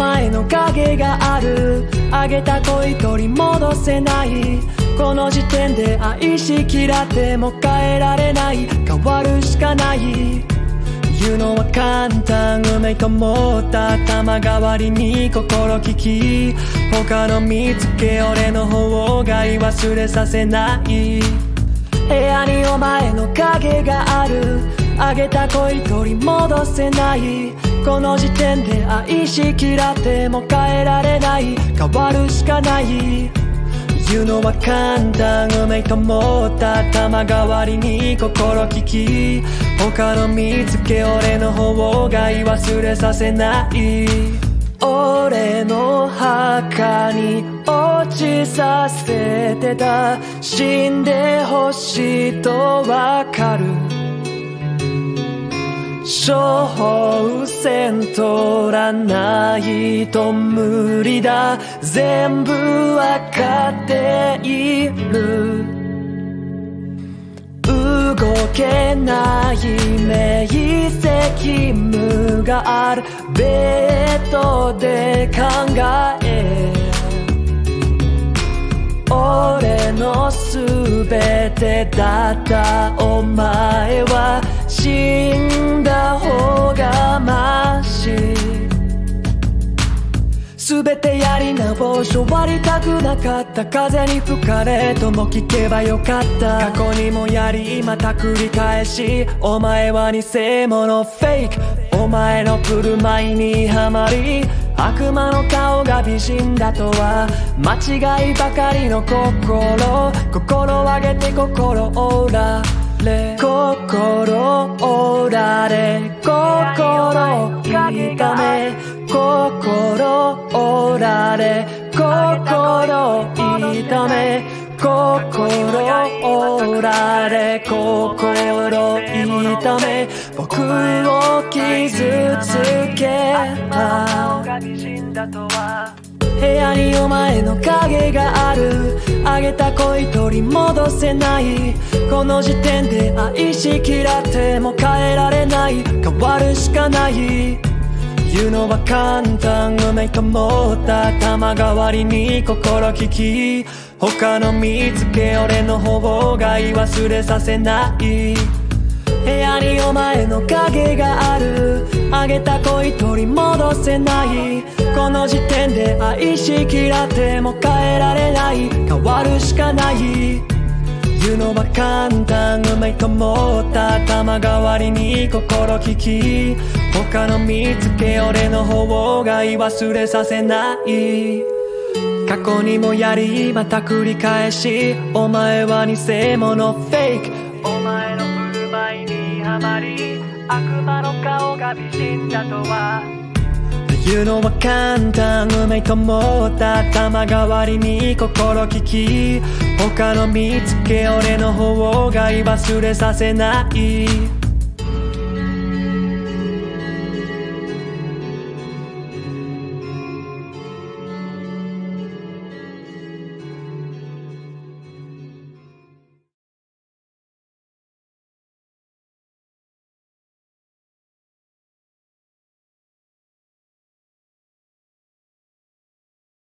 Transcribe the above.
前の影がある。あげた恋取り戻せない。この時点で愛しきらっても変えられない。変わるしかない。言うのは簡単、うめいと思った頭代わりに心聞き、他の見つけ俺の方が忘れさせない。部屋にお前の影がある。あげた恋取り戻せない。この時点で愛しきらっても変えられない。変わるしかない。言うのは簡単、うめいと思った頭代わりに心聞き、他の見つけ俺の方が忘れさせない。俺の墓に落ちさせてた。死んでほしいとわかる。処方箋取らないと無理だ。全部わかっている。動けない明晰夢がある。ベッドで考え、俺の全てだったお前は死んだ方がマシ。全てやり直し終わりたくなかった。風に吹かれとも聞けばよかった。過去にもやりまた繰り返し、お前は偽物フェイク。お前の振る舞いにはまり、悪魔の顔が美人だとは間違いばかりの心。心を上げて心折られ、心折られ、心痛め、心折られ、心痛め、心折られ、心痛め、僕を傷つけた。部屋にお前の影がある。あげた恋取り戻せない。この時点で愛しきらっても変えられない。変わるしかない。言うのは簡単、うめいと思った頭代わりに心聞き、他の見つけ俺の方が忘れさせない。部屋にお前の影がある。あげた恋取り戻せない。この時点で愛しきらっても変えられない。変わるしかない。言うのは簡単、うめいと思った頭代わりに心聞き、他の見つけ俺の方が忘れさせない。過去にもやりまた繰り返し、お前は偽物フェイク。お前の振る舞いにはまり、悪魔の顔が美人だとは言うのは簡単、うめいと思った頭代わりに心聞き、他の見つけ俺の方が忘れさせない。